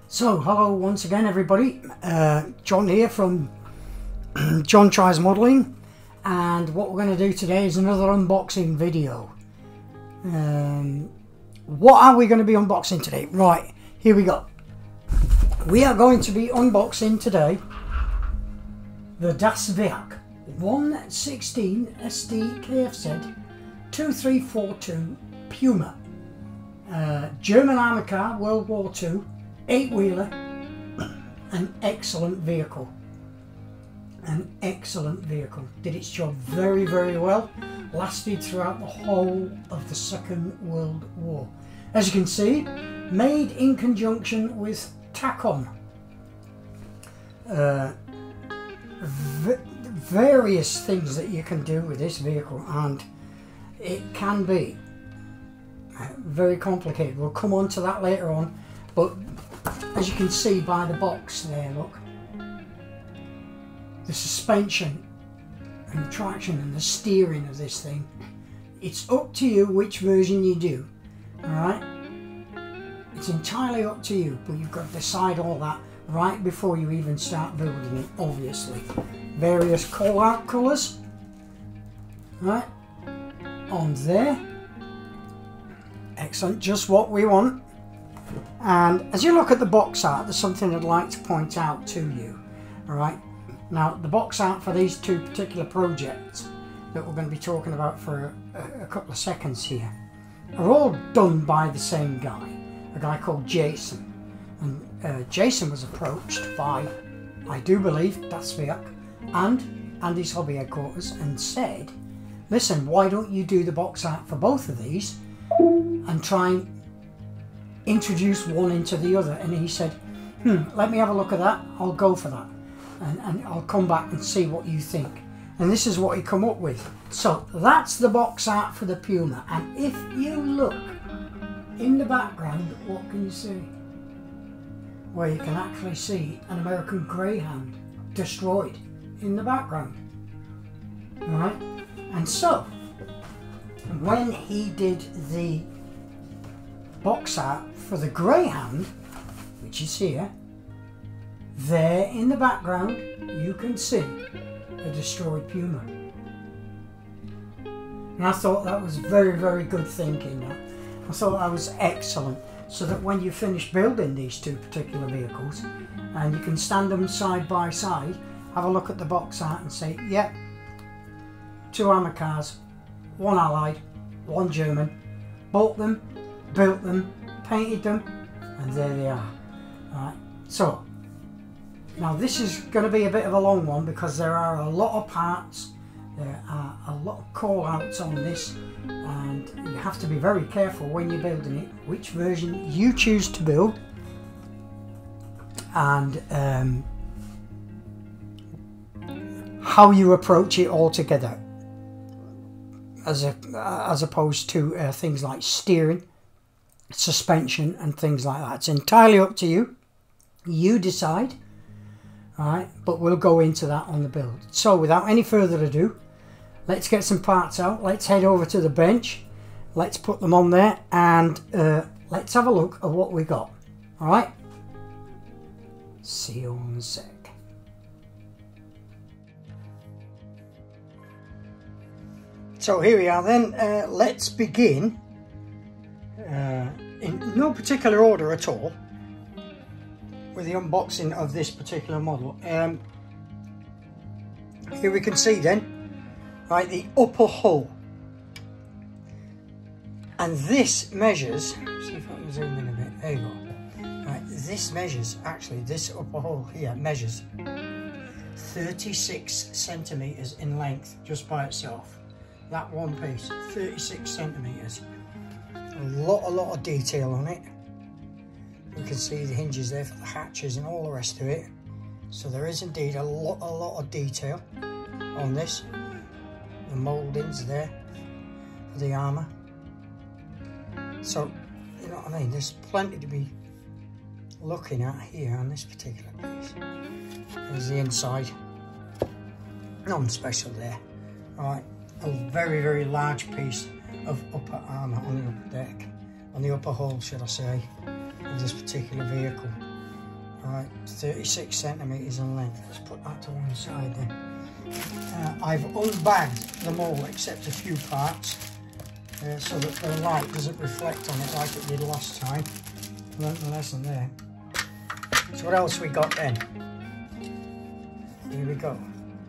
So, hello once again everybody, John here from John Tries Modelling, and what we're going to do today is another unboxing video. What are we going to be unboxing today? Right, here we go. We are going to be unboxing today the Das Werk 116 Sd.Kfz.234 Puma. German army car, World War II, 8-wheeler, an excellent vehicle. An excellent vehicle. Did its job very, very well. Lasted throughout the whole of the Second World War. As you can see, made in conjunction with Tacom. Various things that you can do with this vehicle, and it can be very complicated. We'll come on to that later on, but as you can see by the box there, look, the suspension and the traction and the steering of this thing, it's up to you which version you do. Alright, it's entirely up to you, but you've got to decide all that right before you even start building it. Obviously, various call out colours right on there. Excellent, just what we want. And as you look at the box art, there's something I'd like to point out to you. Alright, now the box art for these two particular projects that we're going to be talking about for a couple of seconds here are all done by the same guy, a guy called Jason. And Jason was approached by, I do believe, Das Werk and Andy's Hobby Headquarters and said, listen, why don't you do the box art for both of these and try and introduce one into the other? And he said, let me have a look at that, I'll go for that, and I'll come back and see what you think. And this is what he come up with. So that's the box art for the Puma, and if you look in the background, what can you see? Well, you can actually see an American Greyhound destroyed in the background. Alright, and so when he did the box art for the Greyhound, which is here, there in the background you can see a destroyed Puma. And I thought that was very, very good thinking. I thought that was excellent, so that when you finish building these two particular vehicles and you can stand them side by side, have a look at the box art and say, yeah, two armoured cars, one Allied, one German, bought them, built them, painted them, and there they are. Alright, so now this is going to be a bit of a long one because there are a lot of parts, there are a lot of call outs on this, and you have to be very careful when you're building it which version you choose to build, and how you approach it all together, as opposed to things like steering, suspension and things like that. It's entirely up to you. You decide. Alright, but we'll go into that on the build. So without any further ado, let's get some parts out. Let's head over to the bench. Let's put them on there, and let's have a look at what we got. Alright, see you in a sec. So here we are then. Let's begin in no particular order at all with the unboxing of this particular model. Here we can see then, right, the upper hull, and this measures, see if I can zoom in a bit, there you go. Right, this measures, actually this upper hull here measures 36 centimeters in length just by itself. That one piece, 36 centimeters. A lot of detail on it. You can see the hinges there for the hatches and all the rest of it. So there is indeed a lot of detail on this. The mouldings there for the armour. So, you know what I mean, there's plenty to be looking at here on this particular piece. There's the inside. Nothing special there. Alright, a very, very large piece of upper armour on the upper deck, on the upper hull, should I say, of this particular vehicle. Right, 36 centimetres in length. Let's put that to one side then. I've unbagged them all except a few parts so that the light doesn't reflect on it like it did last time. Learned the lesson there. So what else we got then? Here we go.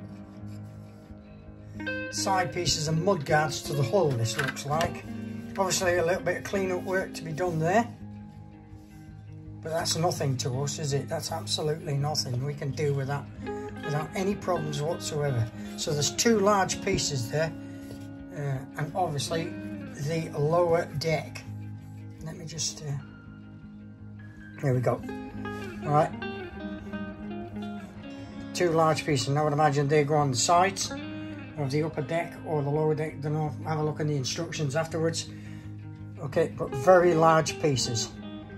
Side pieces and mud guards to the hull, this looks like. Obviously a little bit of clean-up work to be done there. But that's nothing to us, is it? That's absolutely nothing. We can deal with that without any problems whatsoever. So there's two large pieces there. And obviously the lower deck. Let me just... There we go. Alright. Two large pieces. Now I would imagine they go on the sides of the upper deck or the lower deck. Don't know. Have a look in the instructions afterwards. Okay, but very large pieces.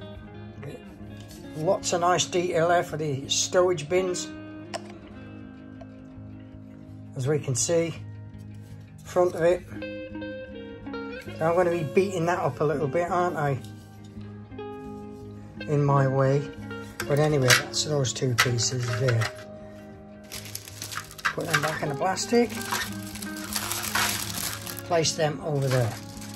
Lots of nice detail there for the stowage bins. As we can see, front of it. So I'm going to be beating that up a little bit, aren't I? In my way. But anyway, that's those two pieces there. Put them back in the plastic. Place them over there.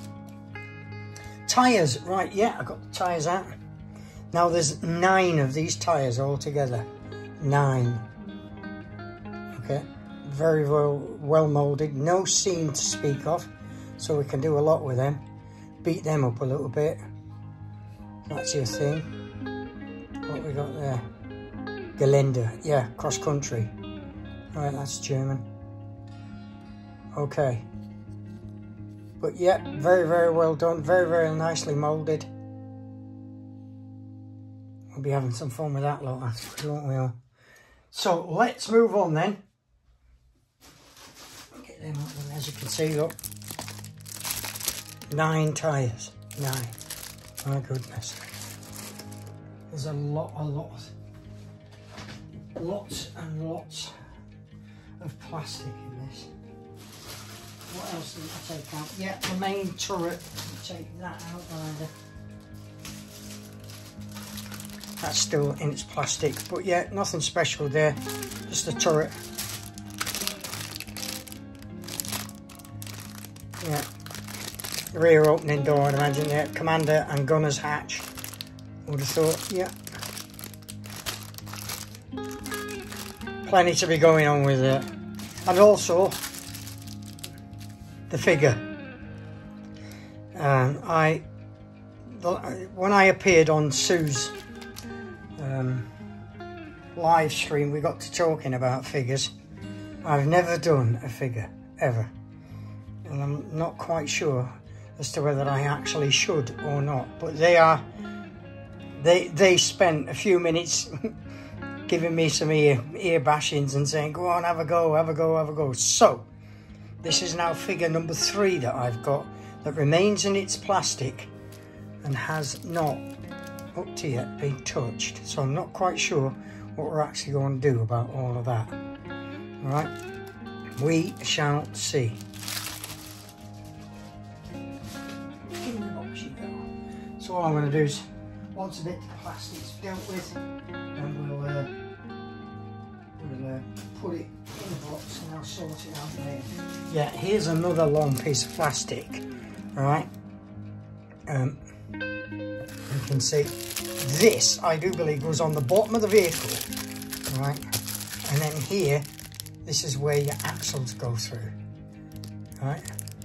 Tyres, right, yeah, I got the tyres out. Now there's 9 of these tyres altogether. 9. Okay, very well moulded, no seam to speak of, so we can do a lot with them. Beat them up a little bit. That's your thing. What we got there? Gelände, yeah, cross country. Right, that's German. Okay. But yeah, very well done, very nicely moulded. We'll be having some fun with that lot, won't we all? So let's move on then. Get them up, and as you can see, look, 9 tyres, 9. My goodness, there's lots and lots of plastic in this. What else did I take out? Yeah, the main turret. Take that out either. That's still in its plastic, but yeah, nothing special there, just the turret. Yeah, the rear opening door, I'd imagine, yeah, commander and gunner's hatch, would have thought, yeah. Plenty to be going on with it. And also, the figure. When I appeared on Sue's live stream, we got to talking about figures. I've never done a figure ever, and I'm not quite sure as to whether I actually should or not, but they spent a few minutes giving me some ear bashings and saying, go on, have a go. So this is now figure number 3 that I've got that remains in its plastic and has not up to yet been touched, so I'm not quite sure what we're actually going to do about all of that. Alright, we shall see. So all I'm going to do is, once a bit of the plastic's dealt with, then we'll put it in the box and I'll sort it out later. Yeah, here's another long piece of plastic, right? You can see this, I do believe, goes on the bottom of the vehicle, right? And then here, this is where your axles go through, right?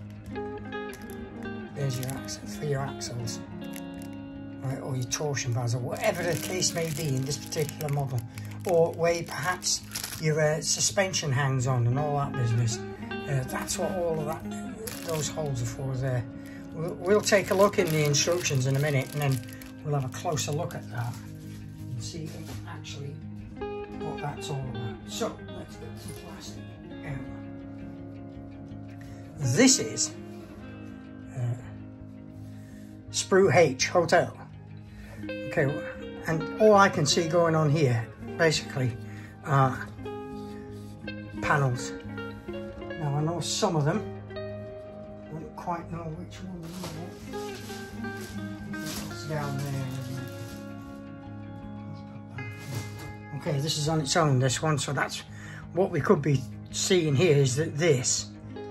There's your axle for your axles, right? Or your torsion bars, or whatever the case may be in this particular model, or where perhaps your suspension hangs on and all that business. That's what all of that, those holes are for there. We'll take a look in the instructions in a minute, and then we'll have a closer look at that and see actually what that's all about. So let's get some plastic out. This is Sprue H Hotel. Okay, and all I can see going on here basically are panels. Now I know some of them, I don't quite know which one. It's down there, isn't it? Okay, this is on its own, this one, so that's what we could be seeing here, is that this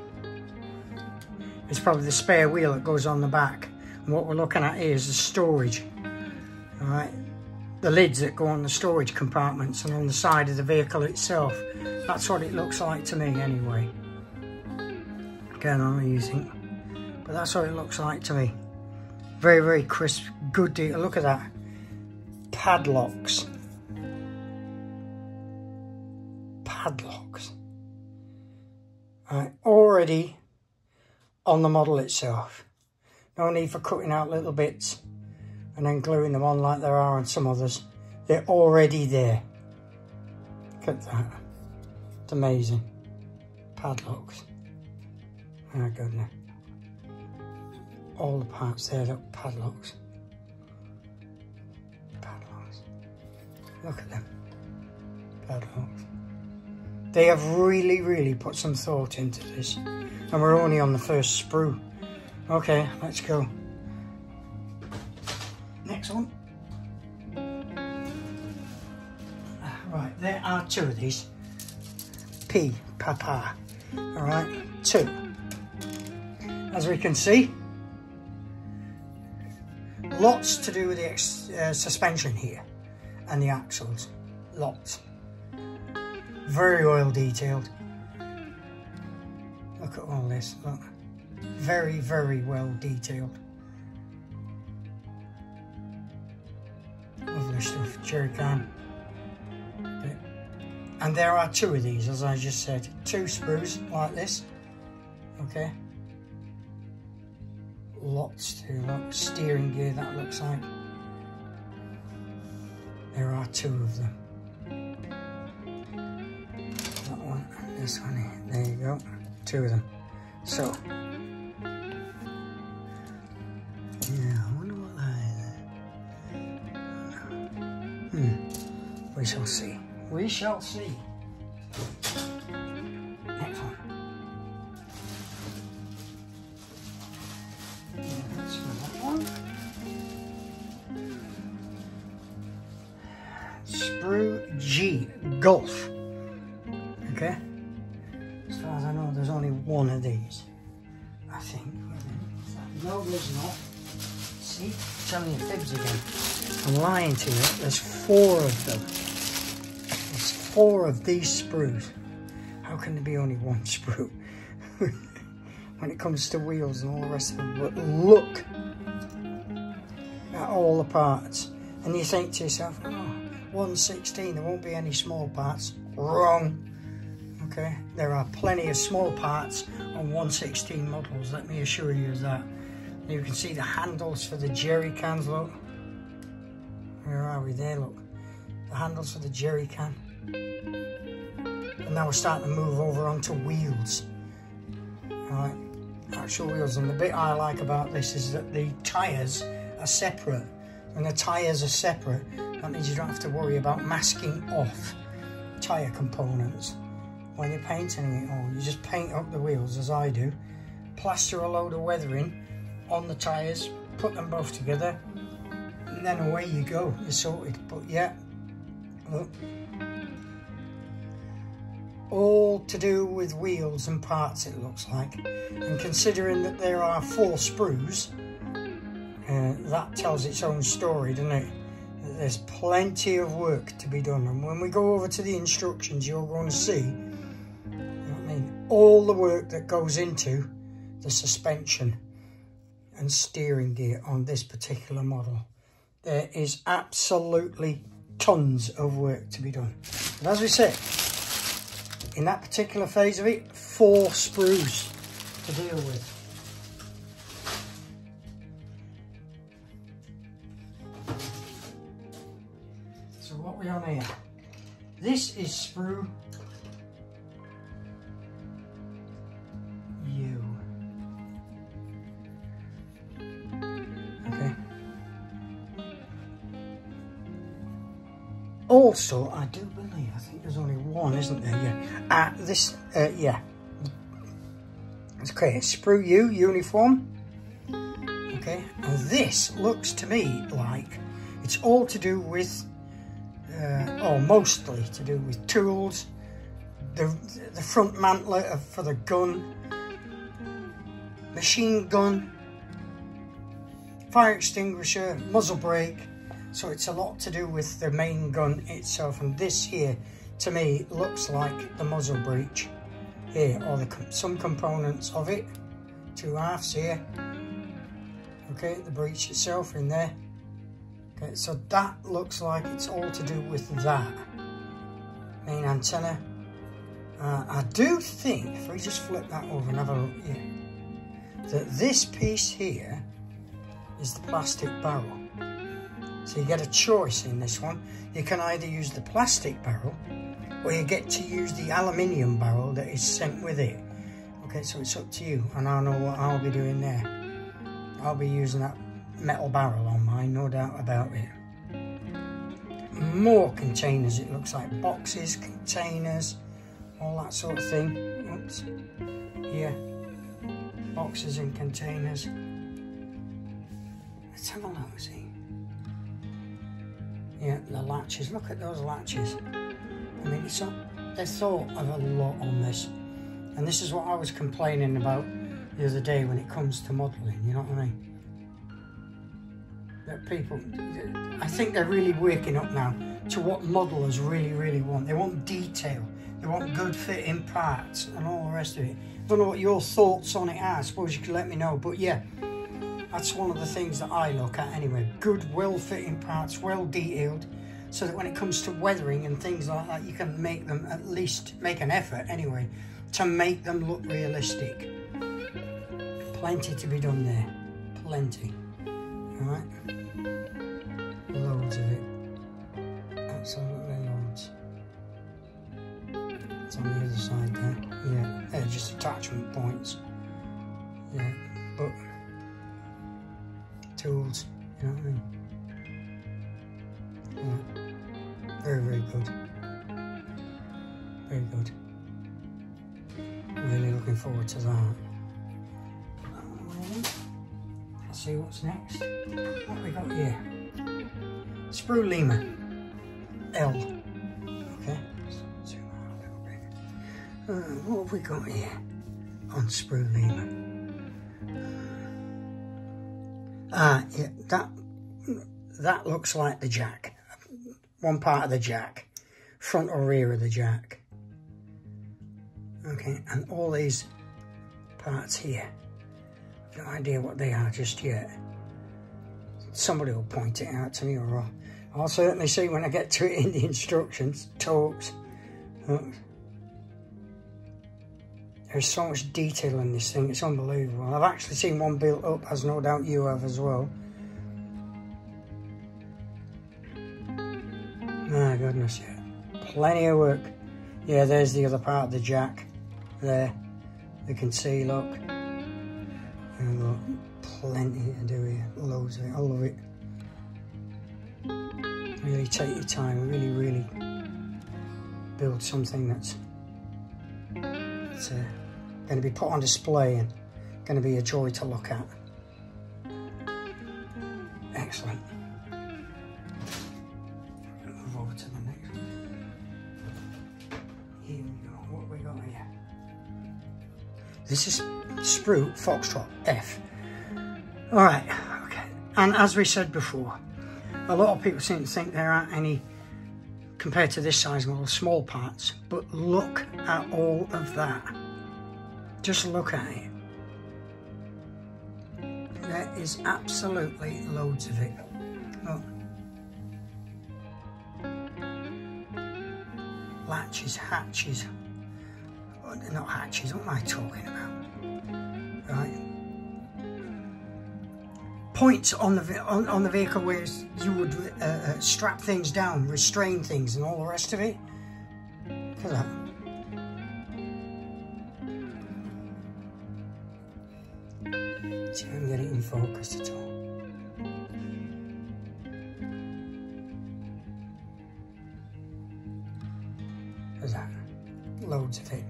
is probably the spare wheel that goes on the back. And what we're looking at here is the storage. Alright, the lids that go on the storage compartments and on the side of the vehicle itself. That's what it looks like to me anyway. Again, I'm using, but that's what it looks like to me. Very, very crisp, good detail. Look at that. Padlocks. Padlocks. Right, already on the model itself. No need for cutting out little bits and then gluing them on like there are on some others. They're already there. Look at that. It's amazing. Padlocks. Oh goodness. All the parts there, look, padlocks. Padlocks. Look at them. Padlocks. They have really, really put some thought into this. And we're only on the first sprue. Okay, let's go. Next one. Right, there are two of these. P, Papa. Alright, two. As we can see, lots to do with the suspension here and the axles. Lots. Very well detailed. Look at all this. Look. Very, very well detailed. Lovely stuff. Jerry can. And there are two of these, as I just said. Two sprues like this. Okay. Lots to look. Steering gear, that looks like. There are two of them. That one and this one here. There you go. Two of them. So. Yeah, I wonder what that is. We shall see. We shall see. Next one. That's that one. Sprue G Golf. Okay. As far as I know, there's only one of these. I think. No, there's not. See? I'm telling you fibs again. I'm lying to you. There's four of them. There's four of these sprues. How can there be only one sprue? When it comes to wheels and all the rest of them. But look at all the parts. And you think to yourself, oh, 116, there won't be any small parts. Wrong. Okay, there are plenty of small parts on 116 models, let me assure you of that. You can see the handles for the jerry cans, look. Where are we there, look. The handles for the jerry can. And now we're starting to move over onto wheels. Alright, actual wheels. And the bit I like about this is that the tyres are separate. When the tyres are separate, that means you don't have to worry about masking off tyre components. When you're painting it all, you just paint up the wheels as I do, plaster a load of weathering on the tyres, put them both together, and then away you go, you're sorted. But yeah, look, all to do with wheels and parts it looks like. And considering that there are four sprues, that tells its own story, doesn't it? That there's plenty of work to be done. And when we go over to the instructions, you're going to see all the work that goes into the suspension and steering gear on this particular model. There is absolutely tons of work to be done. But as we said, in that particular phase of it, 4 sprues to deal with. So what we on here? This is sprue U. Okay. Also, I do believe, I think there's only one, isn't there? Yeah. Yeah. It's okay. Sprue U uniform. Okay. And this looks to me like it's all to do with or mostly to do with tools, the front mantler for the gun, machine gun, fire extinguisher, muzzle brake. So it's a lot to do with the main gun itself, and this here to me looks like the muzzle breech here, or some components of it. 2 halves here. Okay, the breech itself in there. Okay, so that looks like it's all to do with that main antenna. I do think, if we just flip that over and have a look here, that this piece here is the plastic barrel. So you get a choice in this one. You can either use the plastic barrel, or you get to use the aluminium barrel that is sent with it. Okay, so it's up to you, and I know what I'll be doing there. I'll be using that metal barrel on mine, no doubt about it. More containers, it looks like boxes, containers, all that sort of thing. Oops. Here, boxes and containers. Let's have a look, see. Yeah, the latches, look at those latches. I mean, they thought of a lot on this. And this is what I was complaining about the other day when it comes to modelling, you know what I mean? That people, I think they're really waking up now to what modelers really, really want. They want detail, they want good fitting parts and all the rest of it. I don't know what your thoughts on it are, I suppose you could let me know, but yeah, that's one of the things that I look at anyway. Good, well-fitting parts, well detailed, so that when it comes to weathering and things like that, you can make them, at least make an effort anyway, to make them look realistic. Plenty to be done there, plenty. Alright, loads of it, absolutely loads. It's on the other side there, yeah, they're just attachment points, yeah, but tools, you know what I mean? Yeah. Very, very good, very good. Really looking forward to that. Let's see what's next. What we got here? Sprue Lima L. Okay. Zoom out a little bit. What have we got here on Sprue Lima? Yeah, that looks like the jack. One part of the jack, front or rear of the jack. Okay, and all these parts here, I've no idea what they are just yet. Somebody will point it out to me, or I'll certainly see when I get to it in the instructions, talks. There's so much detail in this thing, it's unbelievable. I've actually seen one built up, as no doubt you have as well. My goodness, yeah. Plenty of work. Yeah, there's the other part of the jack. There. You can see, look. And look, plenty to do here. Loads of it. I love it. Really take your time. Really, really build something that's going to be put on display and going to be a joy to look at. Excellent. Move over to the next one. Here we go. What have we got here? This is Sprue Foxtrot F. Alright, okay. And as we said before, a lot of people seem to think there aren't any, compared to this size model, small parts, but look at all of that. Just look at it. There is absolutely loads of it. Look. Latches, hatches. Oh, they're not hatches, what am I talking about? Right. Points on the vehicle where you would strap things down, restrain things and all the rest of it. Look at that. See if I can get it in focus at all. Look at that. Loads of it.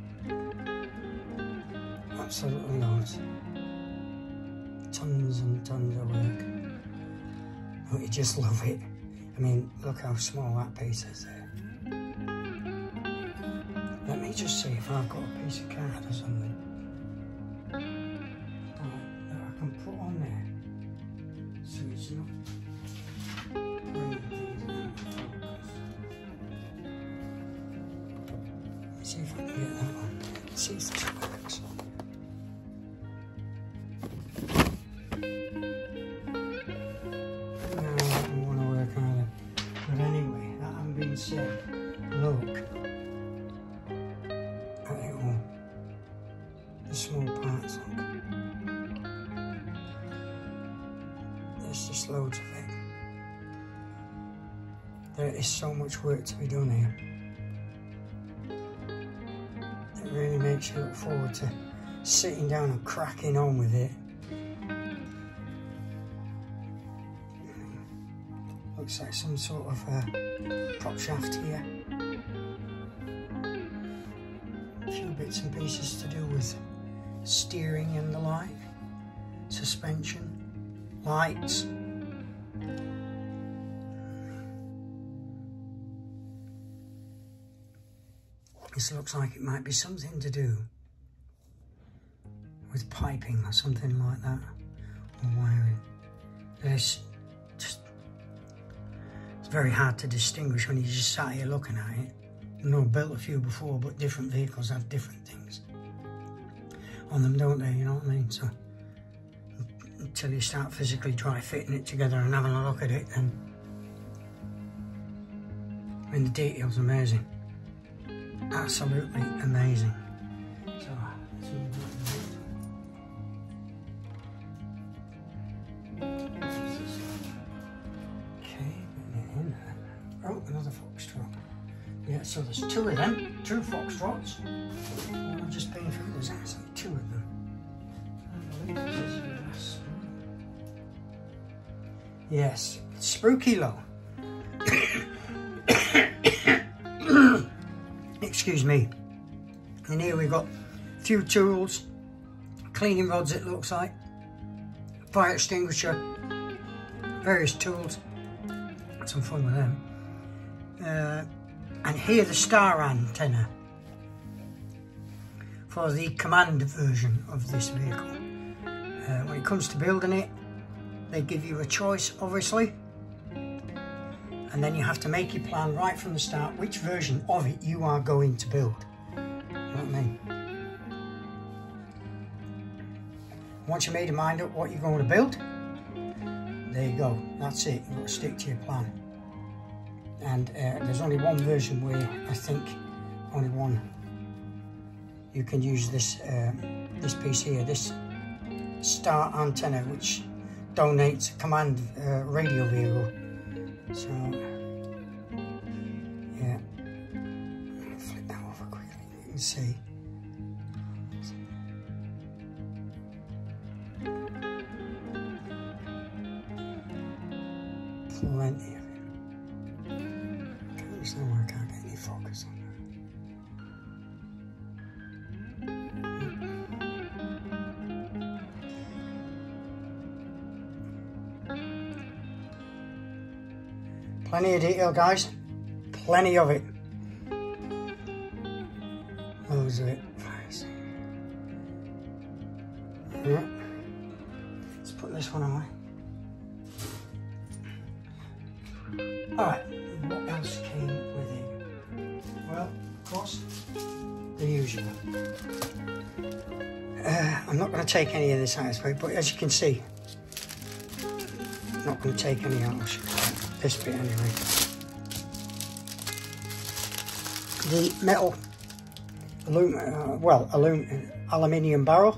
Absolutely loads. Tons and tons of work. Oh, you just love it. I mean, look how small that piece is there. Let me just see if I've got a piece of card or something that I can put on there, so it's not bringing things into focus. Let's see if I can get that on. Let's see if this works. No, that doesn't want to work either. But anyway, that having been said, look. Small parts, look. There's just loads of it. There is so much work to be done here. It really makes you look forward to sitting down and cracking on with it. Looks like some sort of prop shaft here. A few bits and pieces to do with steering and the like, suspension, lights. This looks like it might be something to do with piping or something like that, or wiring. It's very hard to distinguish when you just sat here looking at it. I know I've built a few before, but different vehicles have different things on them, don't they? You know what I mean? So until you start physically try fitting it together and having a look at it, and I mean, the detail's amazing, absolutely amazing. So let's move that. Okay, in there. Oh, another foxtrot. Yeah, so there's two of them, two foxtrots. I've just been through, there's actually two of them. I believe this is the last one. Yes, spooky low. Excuse me. And here we've got a few tools, cleaning rods it looks like, fire extinguisher, various tools. Had some fun with them. And here the star antenna for the command version of this vehicle. When it comes to building it, they give you a choice, obviously, and then you have to make your plan right from the start which version of it you are going to build. You know what I mean? Once you made your mind up what you're going to build, there you go, that's it. You've got to stick to your plan. And there's only one version where I think only one you can use this this piece here, this star antenna, which donates a command radio vehicle. So yeah, flip that over quickly. You can see. Plenty of it. Can't understand why I can't get any focus on that. Plenty of detail, guys. Plenty of it. Loads of it. Yeah. Let's put this one away. Alright, what else came with it? Well, of course, the usual. I'm not going to take any of this out of this way, but as you can see, I'm not going to take any out. I'll show you this bit anyway. The metal, aluminium barrel.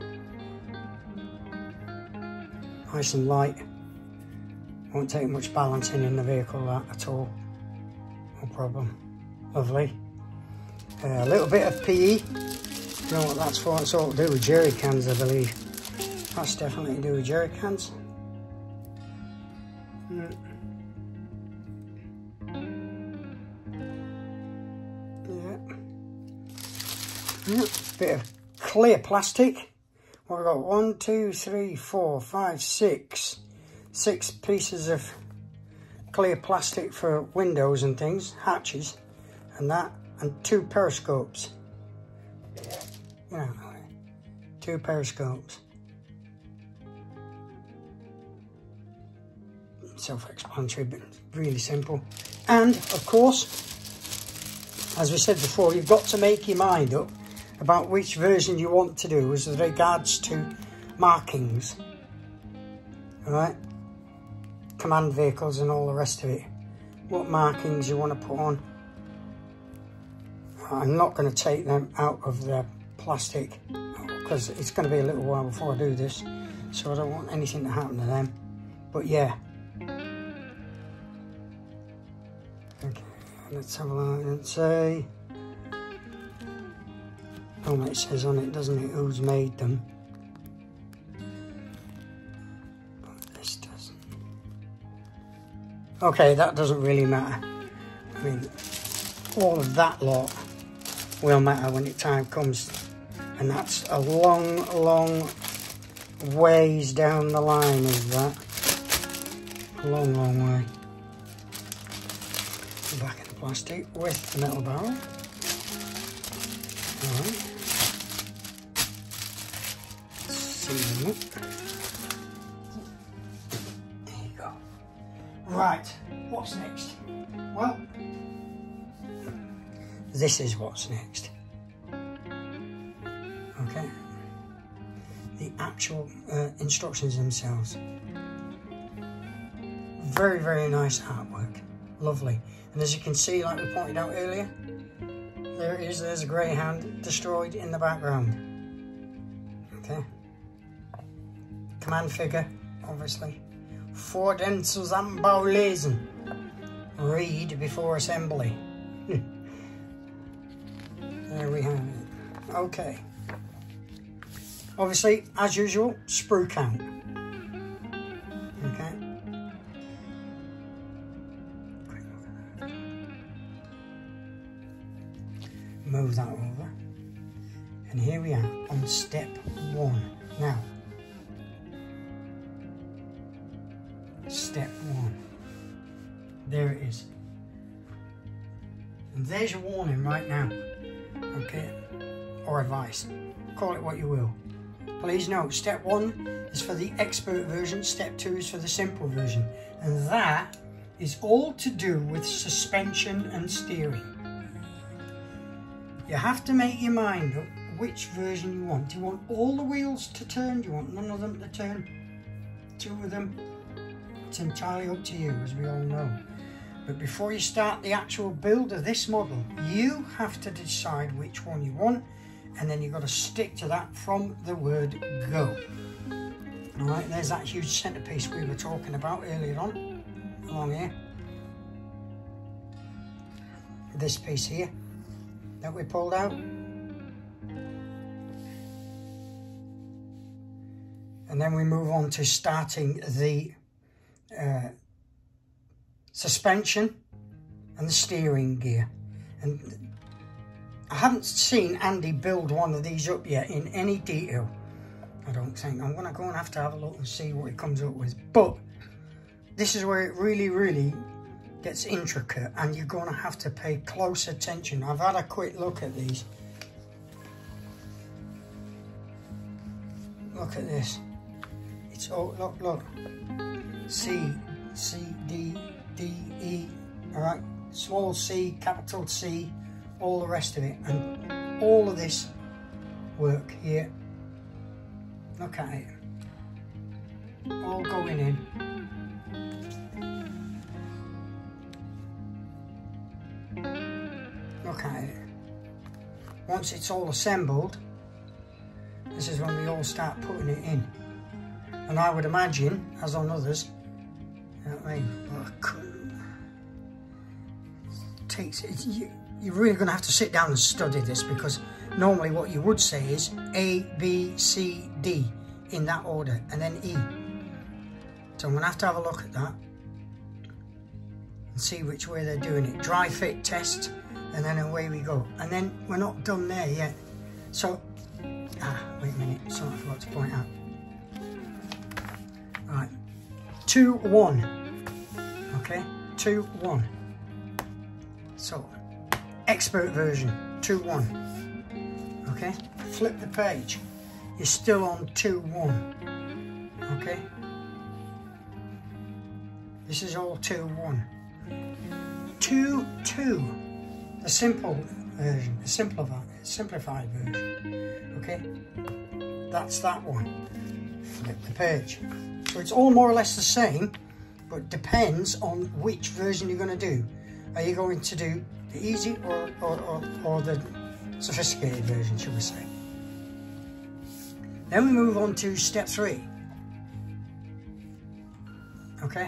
Nice and light. Won't take much balancing in the vehicle, that at all. No problem. Lovely. A little bit of PE. You know what that's for? It's all to do with jerry cans, I believe. That's definitely to do with jerry cans. Yeah. Bit of clear plastic. What have we got? 1, 2, 3, 4, 5, 6. 6 pieces of clear plastic for windows and things, hatches and that, and 2 periscopes. You know, 2 periscopes. Self-explanatory, but really simple. And of course, as we said before, you've got to make your mind up about which version you want to do as regards to markings. Alright? Command vehicles and all the rest of it. What markings you want to put on. I'm not going to take them out of the plastic because it's going to be a little while before I do this, so I don't want anything to happen to them. But yeah. Okay, let's have a look and say. Oh, it says on it, doesn't it, who's made them? But this doesn't. Okay, that doesn't really matter. I mean, all of that lot will matter when the time comes, and that's a long, long ways down the line of that. A long, long way. Back in the plastic with the metal barrel. Alright. Seal them up. There you go. Right, what's next? Well, this is what's next. Okay. The actual instructions themselves. Very, very nice artwork. Lovely. And as you can see, like we pointed out earlier, there it is, there's a greyhound destroyed in the background. Okay. Command figure, obviously. Vor den Zusammenbau lesen. Read before assembly. There we have it. Okay. Obviously, as usual, sprue count. Okay. Move that over. And here we are on step 1. Now, step 1. There it is. And there's your warning right now. Okay, or advice, call it what you will. Please note, step 1 is for the expert version, step 2 is for the simple version, and that is all to do with suspension and steering. You have to make your mind up which version you want. Do you want all the wheels to turn? Do you want none of them to turn? 2 of them? It's entirely up to you, as we all know. But before you start the actual build of this model, you have to decide which one you want, and then you've got to stick to that from the word go. Alright, there's that huge centerpiece we were talking about earlier on, along here. This piece here that we pulled out. And then we move on to starting the suspension and the steering gear. And I haven't seen Andy build one of these up yet in any detail, I don't think. I'm going to go and have a look and see what he comes up with. But this is where it really gets intricate, and you're going to have to pay close attention. I've had a quick look at these. Look at this. It's all, look. C, D, D, E, alright, small c, capital C, all the rest of it, and all of this work here, look at it, all going in. Look at it. Once it's all assembled, this is when we all start putting it in. And I would imagine, as on others, you know what I mean? You're really going to have to sit down and study this, because normally what you would say is A, B, C, D in that order, and then E. So I'm going to have a look at that and see which way they're doing it. Dry fit test, and then away we go. And then we're not done there yet. So, wait a minute, something I forgot to point out. Right, 2, 1, okay? 2.1. So, expert version 2.1. Okay, flip the page. You're still on 2.1. Okay, this is all 2.1. 2.2, the simple version, the simplified version. Okay, that's that one. Flip the page. So it's all more or less the same, but it depends on which version you're going to do. Are you going to do the easy or the sophisticated version, should we say? Then we move on to step 3. Okay.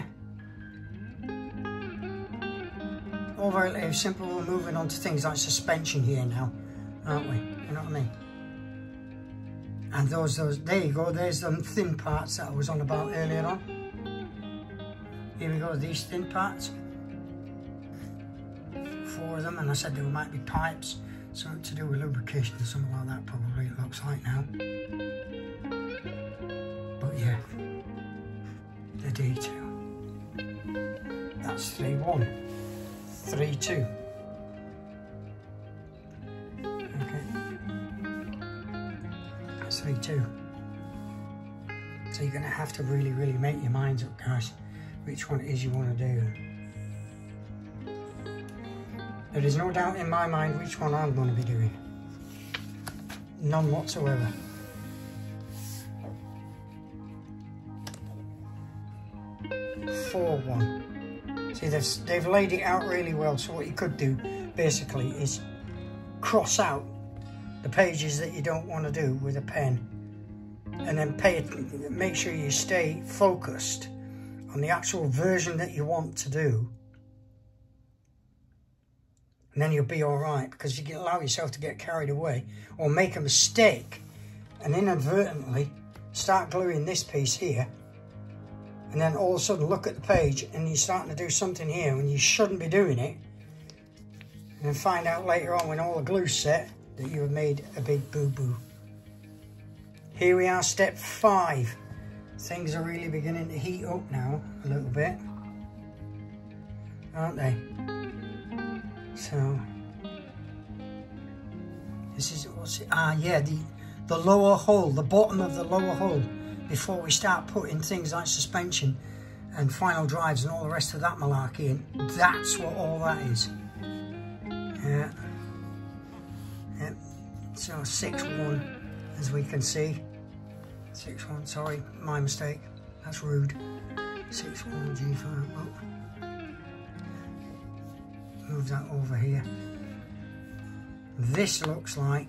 All very simple. We're moving on to things like suspension here now, aren't we? You know what I mean? And those, there you go, there's them thin parts that I was on about earlier on. Here we go, these thin parts. 4 of them, and I said there might be pipes, something to do with lubrication or something like that, probably it looks like now. But yeah, the detail. That's 3.1, 3.2. Okay. 3.2. So you're going to have to really make your minds up, guys, which one it is you want to do. There is no doubt in my mind which one I'm going to be doing. None whatsoever. See, they've laid it out really well, so what you could do basically is cross out the pages that you don't want to do with a pen, and then make sure you stay focused on the actual version that you want to do, and then you'll be all right, because you can allow yourself to get carried away or make a mistake and inadvertently start gluing this piece here, and then all of a sudden look at the page and you're starting to do something here when you shouldn't be doing it, and then find out later on when all the glue's set that you have made a big boo-boo. Here we are, step 5. Things are really beginning to heat up now a little bit, aren't they? So this is, what's it? Yeah, the lower hull, the bottom of the lower hull, before we start putting things like suspension and final drives and all the rest of that malarkey in. That's what all that is. Yeah. Yep. So 6.1, as we can see. 6.1, sorry, my mistake. That's rude. 6.1 G5. Oh. Move that over here. This looks like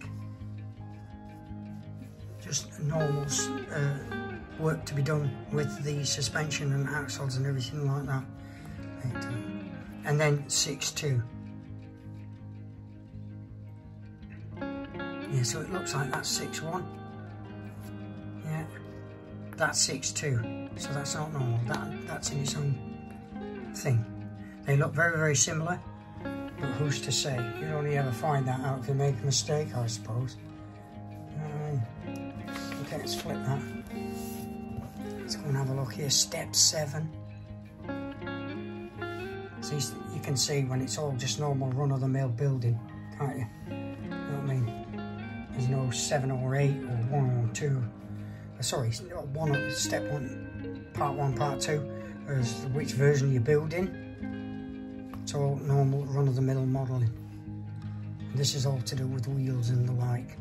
just normal work to be done with the suspension and axles and everything like that. And then 6.2. Yeah, so it looks like that's 6.1. Yeah, that's 6.2. So that's not normal. That's in its own thing. They look very similar, but who's to say? You'd only ever find that out if you make a mistake, I suppose. Okay, let's flip that. Let's go and have a look here. Step 7. So you can see when it's all just normal run-of-the-mill building, can't you? You know what I mean? There's no 7 or 8 or 1 or 2. Sorry, step 1, part 1, part 2. As which version you're building. It's all normal run-of-the-mill modelling. This is all to do with wheels and the like.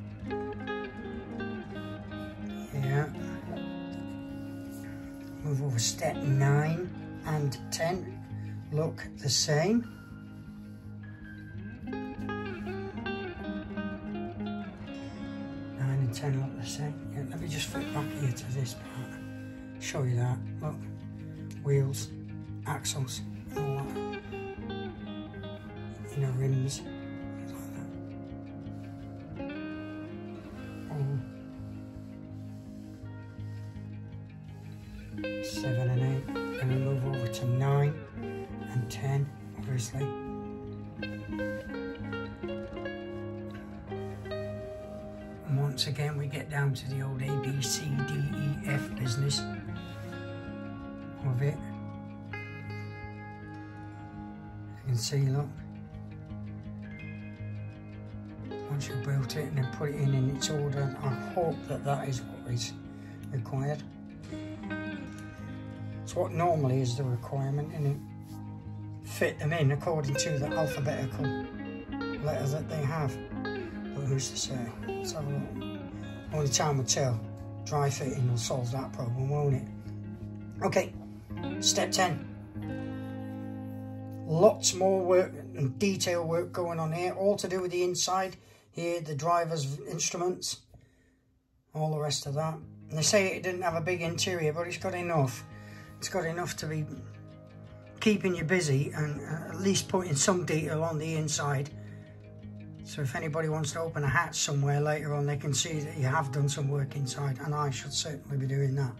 Yeah. Move over step 9 and 10. Look the same. 9 and 10 look the same. Yeah, let me just flip back here to this part. Show you that. Look. Wheels, axles, all that. You know, rims. Like that. Oh. 7 and 8. Then we move over to 9 and 10, obviously. And once again, we get down to the old A, B, C, D, E, F business of it. can see, look. Once you've built it and then put it in its order, I hope that that is what is required. It's what normally is the requirement, and it fit them in according to the alphabetical letter that they have. But who's to say? Let's have a look. Only time will tell. Dry fitting will solve that problem, won't it? Okay, step 10. Lots more work and detail work going on here, all to do with the inside. Here, the driver's instruments, all the rest of that. And they say it didn't have a big interior, but it's got enough. It's got enough to be keeping you busy and at least putting some detail on the inside. So if anybody wants to open a hatch somewhere later on, they can see that you have done some work inside, and I should certainly be doing that.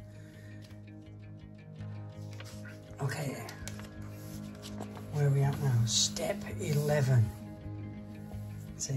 Okay, where are we at now? Step 11. See,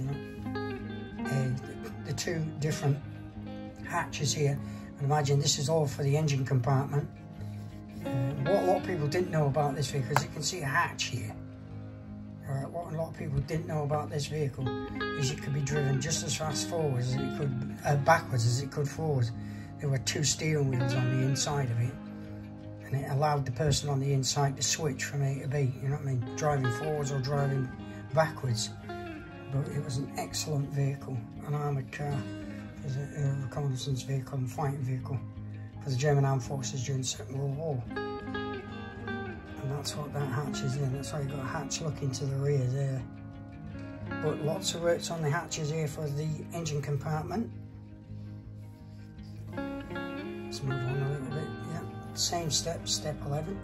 the two different hatches here. And imagine this is all for the engine compartment. What a lot of people didn't know about this vehicle is you can see a hatch here. What a lot of people didn't know about this vehicle is it could be driven just as fast forward as it could, backwards as it could forward. There were two steering wheels on the inside of it, and it allowed the person on the inside to switch from A to B, you know what I mean, driving forwards or driving backwards. But it was an excellent vehicle, an armoured car, as a reconnaissance vehicle and fighting vehicle for the German Armed Forces during the Second World War. And that's what that hatch is in. That's why you've got a hatch looking to the rear there. But lots of works on the hatches here for the engine compartment. Let's move on a little bit. Yeah, same step, step 11.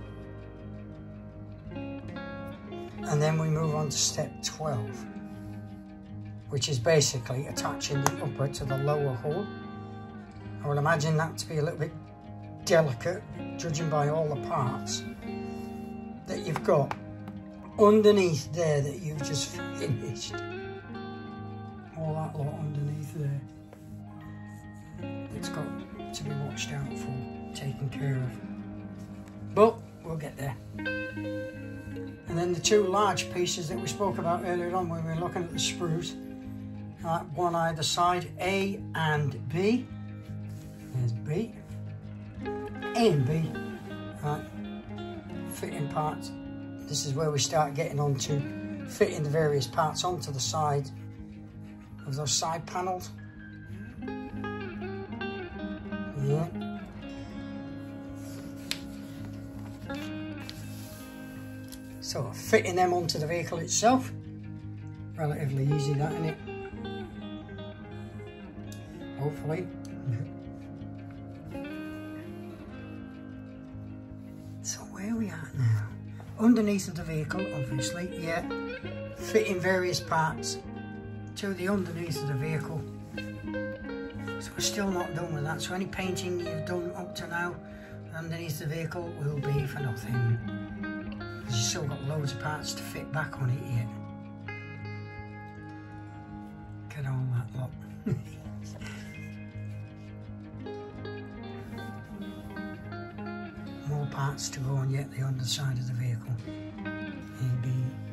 And then we move on to step 12, which is basically attaching the upper to the lower hull. I would imagine that to be a little bit delicate, judging by all the parts that you've got underneath there that you've just finished. All that lot underneath there. It's got to be watched out for, taken care of. But we'll get there. And then the two large pieces that we spoke about earlier on when we were looking at the sprues, one either side, A and B. There's B, A and B. Fitting parts. This is where we start getting on to fitting the various parts onto the side of those side panels. Yeah. So fitting them onto the vehicle itself, relatively easy that, isn't it? Hopefully. So where are we at now? Underneath of the vehicle, obviously, yeah. Fitting various parts to the underneath of the vehicle. So we're still not done with that. So any painting you've done up to now underneath the vehicle will be for nothing. Because you've still got loads of parts to fit back on it yet. Get on that lot. More parts to go on yet the underside of the vehicle. A, B.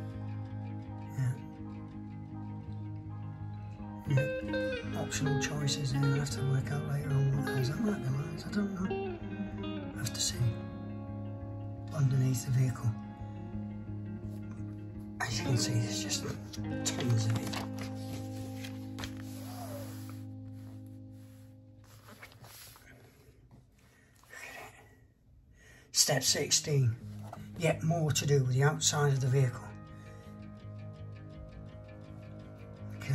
Yeah. Optional choices there. I'll have to work out later on what those that might be like. I don't know. I have to see. Underneath the vehicle. As you can see, there's just tons of it. Step 16, yet more to do with the outside of the vehicle. Okay.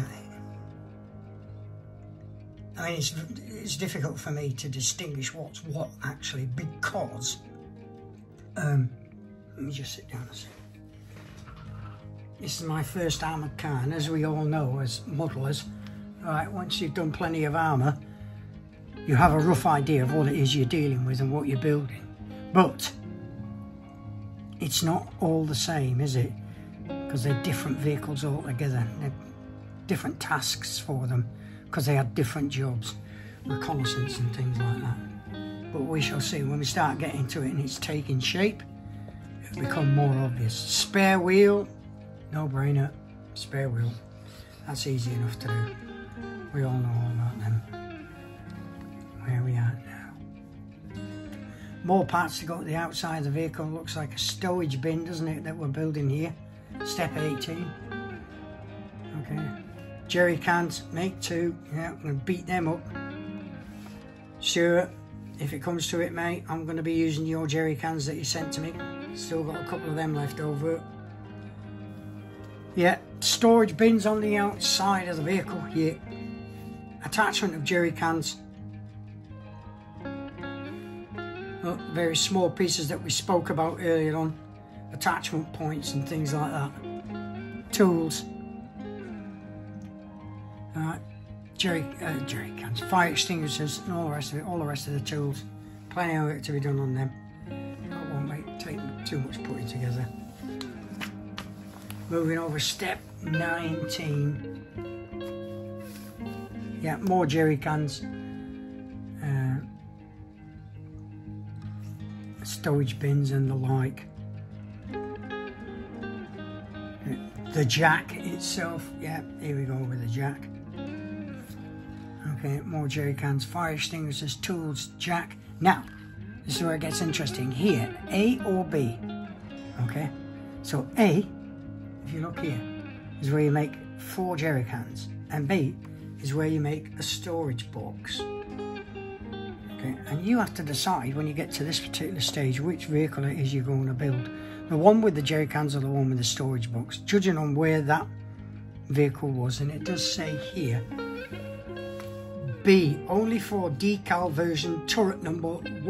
I mean, it's difficult for me to distinguish what's what actually, because, let me just sit down a second. This is my first armoured car, and as we all know as modelers, right, once you've done plenty of armour, you have a rough idea of what it is you're dealing with and what you're building. But it's not all the same, is it? Because they're different vehicles altogether. They're different tasks for them because they had different jobs, reconnaissance and things like that. But we shall see when we start getting to it and it's taking shape, it'll become more obvious. Spare wheel, No brainer. Spare wheel. That's easy enough to do. We all know all about them. Where are we at now? More parts to go to the outside of the vehicle. Looks like a stowage bin, doesn't it, that we're building here. Step 18. Okay. Jerry cans, make 2. Yeah, I'm going to beat them up. Sure, if it comes to it, mate, I'm going to be using your jerry cans that you sent to me. Still got a couple of them left over. Yeah, storage bins on the outside of the vehicle here. Attachment of jerry cans. Look, very small pieces that we spoke about earlier on. Attachment points and things like that. Tools. Jerry cans, fire extinguishers and all the rest of it, all the rest of the tools. Plenty of work to be done on them. That won't take too much putting together. Moving over step 19. Yeah, more jerry cans. Stowage bins and the like. The jack itself, yeah, here we go with the jack. Okay, more jerry cans, fire extinguishers, tools, jack. Now, this is where it gets interesting. Here, A or B. Okay, so A, if you look here, is where you make 4 jerry cans, and B is where you make a storage box. Okay, and you have to decide when you get to this particular stage which vehicle it is you're going to build. The one with the jerry cans or the one with the storage box, judging on where that vehicle was. And it does say here, B, only for decal version turret number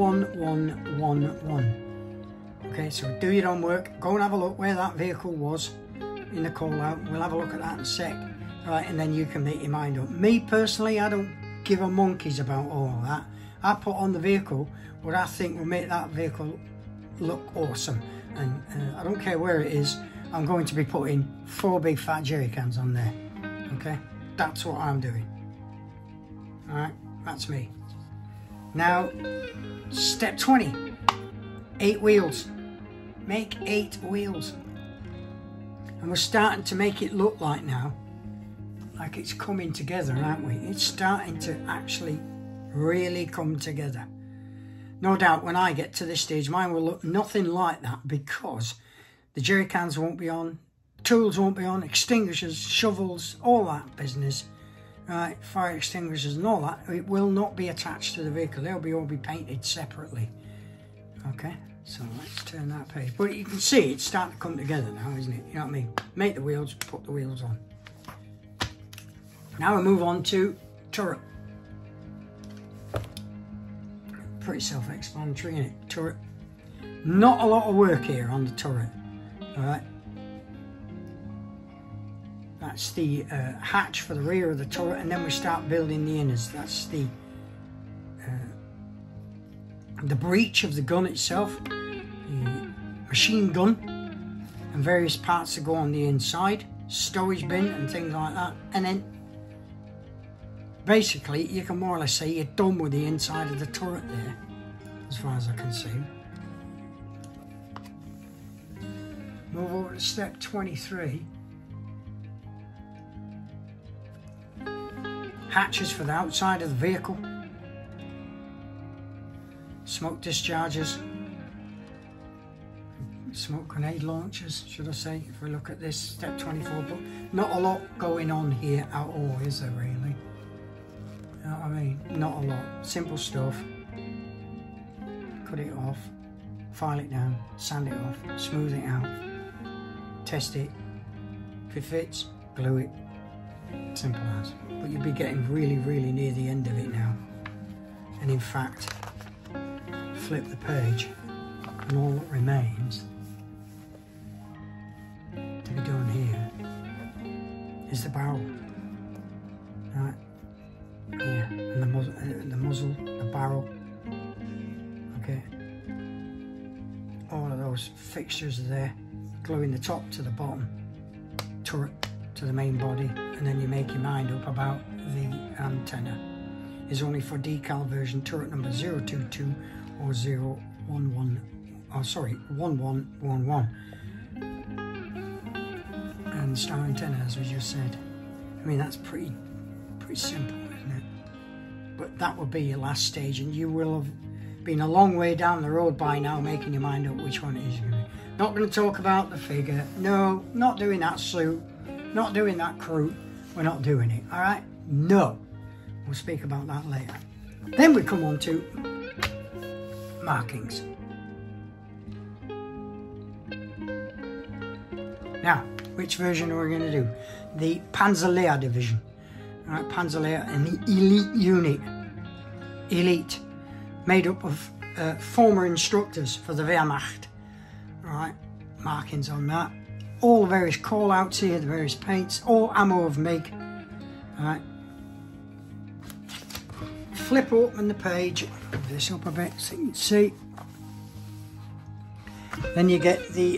1111. Okay, so do your own work, go and have a look where that vehicle was in the call out. We'll have a look at that in a sec. Right, and then you can make your mind up. Me personally, I don't give a monkeys about all of that. I put on the vehicle what I think will make that vehicle look awesome. And I don't care where it is, I'm going to be putting 4 big fat jerry cans on there. Okay, that's what I'm doing. Alright, that's me. Now, step 20. 8 wheels. Make 8 wheels. And we're starting to make it look like now, like it's coming together, aren't we? It's starting to actually really come together. No doubt when I get to this stage, mine will look nothing like that, because the jerry cans won't be on, tools won't be on, extinguishers, shovels, all that business, right? Fire extinguishers and all that, it will not be attached to the vehicle. They'll all be painted separately. Okay, so let's turn that page. But you can see it's starting to come together now, isn't it? You know what I mean? Make the wheels, put the wheels on. Now we move on to turret. Pretty self-explanatory, isn't it? Turret. Not a lot of work here on the turret. Alright. That's the hatch for the rear of the turret, and then we start building the inners. That's the breech of the gun itself, the machine gun, and various parts that go on the inside, stowage bin and things like that. And then basically you can more or less say you're done with the inside of the turret there, as far as I can see. Move over to step 23. Hatches for the outside of the vehicle. Smoke dischargers. Smoke grenade launchers, should I say, if we look at this, step 24. But not a lot going on here at all, is there really? You know what I mean? Not a lot. Simple stuff. Cut it off, file it down, sand it off, smooth it out, test it. If it fits, glue it. Simple as. But you'll be getting really, really near the end of it now. And in fact, flip the page, and all that remains to be done here is the barrel. Right. Here, and the muzzle, the barrel. Okay. All of those fixtures are there, gluing the top to the bottom, turret to the main body, and then you make your mind up about the antenna. Is only for decal version turret number 022 or 011. Oh, sorry, 1111. the star antenna, as we just said. I mean, that's pretty simple, isn't it? But that will be your last stage, and you will have been a long way down the road by now making your mind up which one it is. Not going to talk about the figure. No, not doing that suit. Not doing that crew. We're not doing it, all right? No. We'll speak about that later. Then we come on to markings. Now, which version are we going to do? The Panzerlehr division. All right, Panzerlehr, an elite unit. Elite. Made up of former instructors for the Wehrmacht. All right, markings on that. All the various call-outs here, the various paints, all ammo of MiG. All right. Flip open the page, move this up a bit so you can see. Then you get the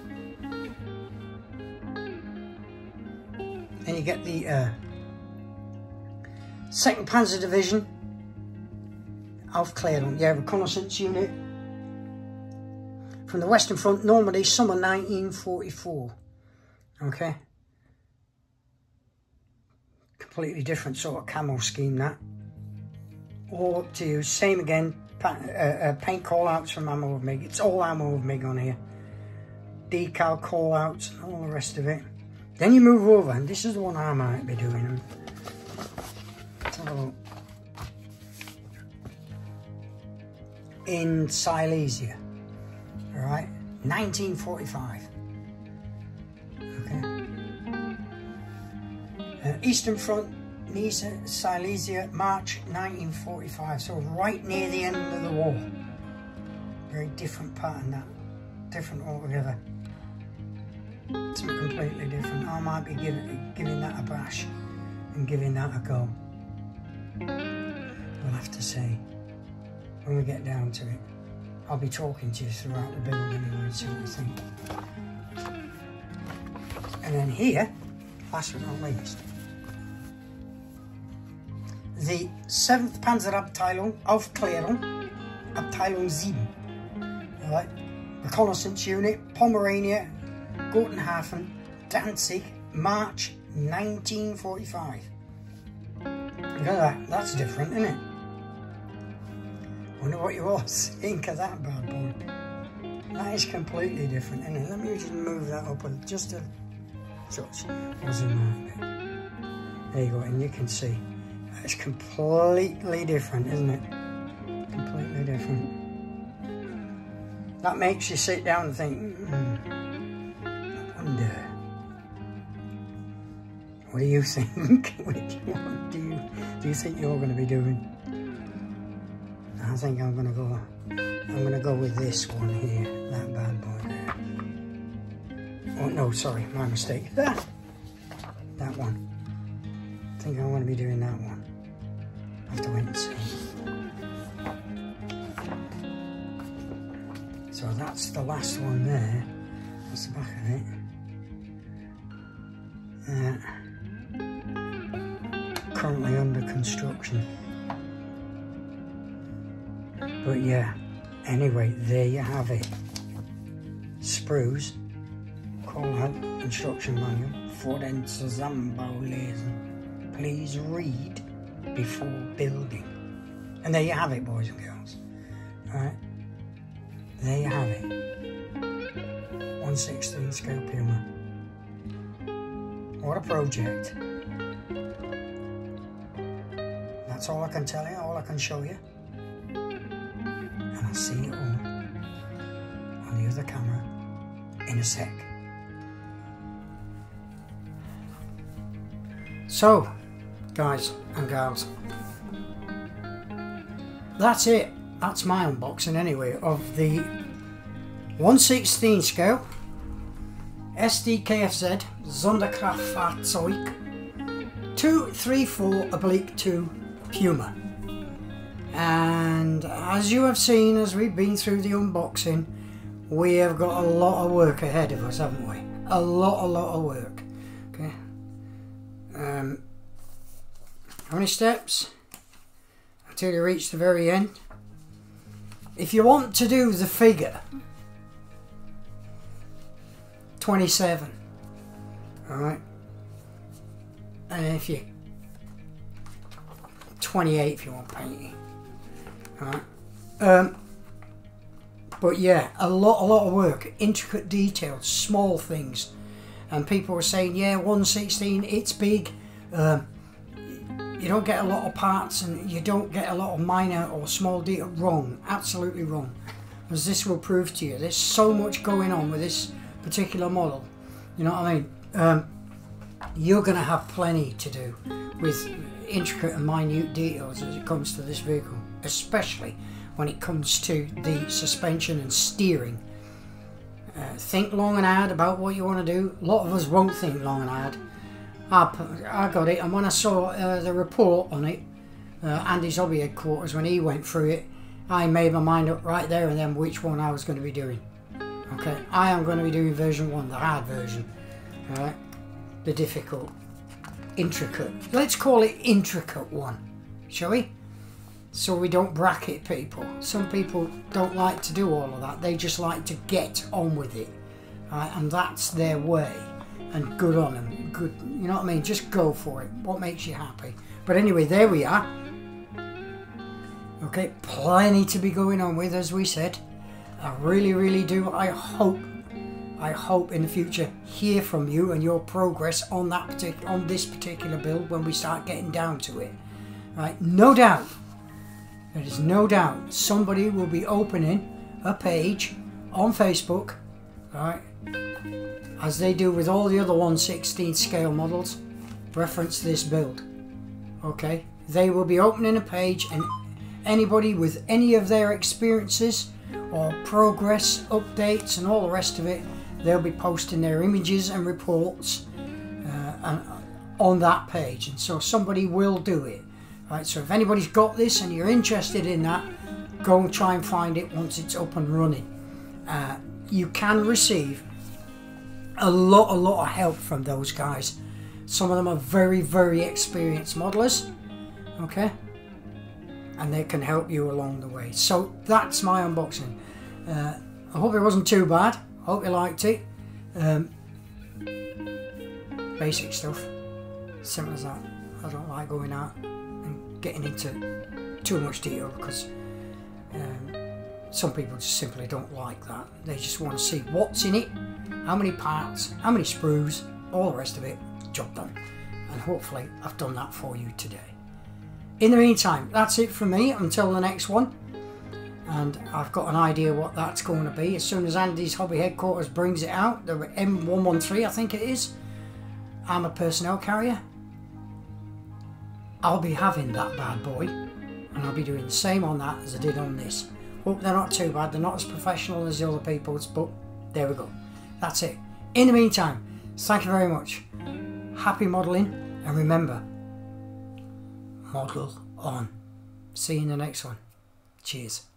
Second Panzer Division, Aufklärung, yeah, reconnaissance unit from the Western Front, Normandy, summer 1944. Okay, completely different sort of camo scheme that. All up to you, same again, paint call-outs from ammo of MiG. It's all ammo of MiG on here. Decal call-outs and all the rest of it. Then you move over, and this is the one I might be doing. Let's have a look. In Silesia, all right, 1945. Okay. Eastern Front, Nice, Silesia, March 1945. So right near the end of the war. Very different pattern, that. Different altogether. Something completely different. I might be giving that a bash and giving that a go. We'll have to see when we get down to it. I'll be talking to you throughout the build anyway and see what you think. And then here, last but not least, the 7th Panzerabteilung, Aufklärung, Abteilung 7. Alright, reconnaissance unit, Pomerania, Gotenhafen, Danzig, March 1945. Look at that, that's different, isn't it? Wonder what you all think of that bad boy. That is completely different, isn't it? Let me just move that up just a touch. There you go, and you can see it's completely different, isn't it? Completely different. That makes you sit down and think, I wonder. What do you think? Which one do you think you're going to be doing? I think I'm going to go with this one here, that bad boy there. Oh no, sorry, my mistake. That one. I think I'm going to be doing that one. I have to wait and see. So that's the last one there. That's the back of it. Currently under construction. But yeah, anyway, there you have it. Sprues, call out instruction manual, vor den Zusammenbau lesen. Please read before building. And there you have it, boys and girls. Alright, there you have it. 1/16 scale Puma. What a project. That's all I can tell you, all I can show you. And I'll see you all on the other camera in a sec. So, guys and gals, that's it. That's my unboxing anyway of the 1/16 scale Sd.Kfz Sonderkraftfahrzeug 234/2 Puma. And as you have seen, as we've been through the unboxing, we have got a lot of work ahead of us, haven't we? A lot of work. Okay. How many steps? Until you reach the very end. If you want to do the figure 27, Alright. And if you 28 if you want painting. Alright. But yeah, a lot of work, intricate details, small things. And people were saying, yeah, 1/16, it's big. You don't get a lot of parts and you don't get a lot of minor or small detail. Wrong, absolutely wrong. As this will prove to you, there's so much going on with this particular model. You know what I mean? You're going to have plenty to do with intricate and minute details as it comes to this vehicle, especially when it comes to the suspension and steering. Think long and hard about what you want to do. A lot of us won't think long and hard. I got it, and when I saw the report on it, Andy's hobby headquarters, when he went through it, I made my mind up right there and then which one I was going to be doing. Okay, I am going to be doing version 1, the hard version. Alright, the difficult, intricate, let's call it intricate one, shall we? So we don't bracket people. Some people don't like to do all of that, they just like to get on with it. And that's their way, and good on them, good, you know what I mean, just go for it, what makes you happy. But anyway, there we are. Okay, plenty to be going on with, as we said. I really do. I hope in the future hear from you and your progress on this particular build when we start getting down to it. Right, no doubt, there is no doubt somebody will be opening a page on Facebook, right, as they do with all the other 1/16 scale models, reference this build. Okay, they will be opening a page, and anybody with any of their experiences or progress updates and all the rest of it, they'll be posting their images and reports on that page, and so somebody will do it. Right, so if anybody's got this and you're interested in that, go and try and find it once it's up and running. You can receive a lot of help from those guys. Some of them are very experienced modelers, okay, and they can help you along the way. So that's my unboxing. I hope it wasn't too bad. I hope you liked it. Basic stuff, simple as that. I don't like going out and getting into too much detail because some people just simply don't like that. They just want to see what's in it, how many parts, how many sprues, all the rest of it, job done. And hopefully I've done that for you today. In the meantime, that's it from me until the next one. And I've got an idea what that's going to be. As soon as Andy's hobby headquarters brings it out, the M113 I think it is, I'm a personnel carrier, I'll be having that bad boy, and I'll be doing the same on that as I did on this. Hope they're not too bad, they're not as professional as the other people's, but there we go. That's it. In the meantime, thank you very much. Happy modelling, and remember, model on. See you in the next one. Cheers.